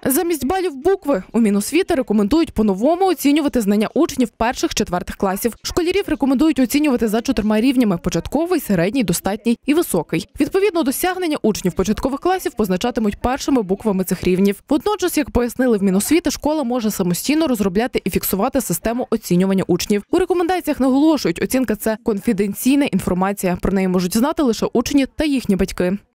Замість балів букви у Міносвіти рекомендують по-новому оцінювати знання учнів перших-четвертих класів. Школярів рекомендують оцінювати за 4 рівнями – початковий, середній, достатній і високий. Відповідно, досягнення учнів початкових класів позначатимуть першими буквами цих рівнів. Водночас, як пояснили в Міносвіти, школа може самостійно розробляти і фіксувати систему оцінювання учнів. У рекомендаціях наголошують, оцінка – це конфіденційна інформація. Про неї можуть знати лише учні та їхні батьки.